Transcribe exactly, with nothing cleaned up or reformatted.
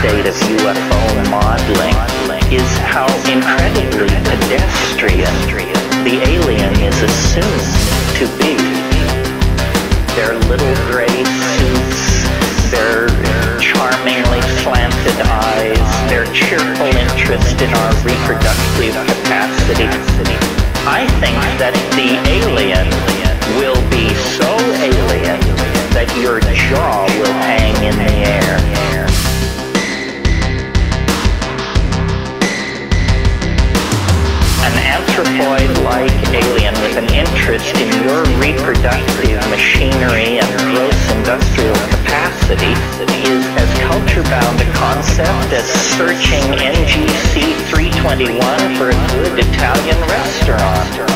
state of U F O modeling is how incredibly pedestrian the alien is assumed to be. Their little gray suits, their charmingly slanted eyes, their cheerful interest in our reproductive capacity. I think that the alien will be so alien that your jaw will hang in the air. An anthropoid-like alien with an interest in your reproductive machinery and gross industrial capacity is as culture-bound a concept as searching N G C three twenty-one for a good Italian restaurant.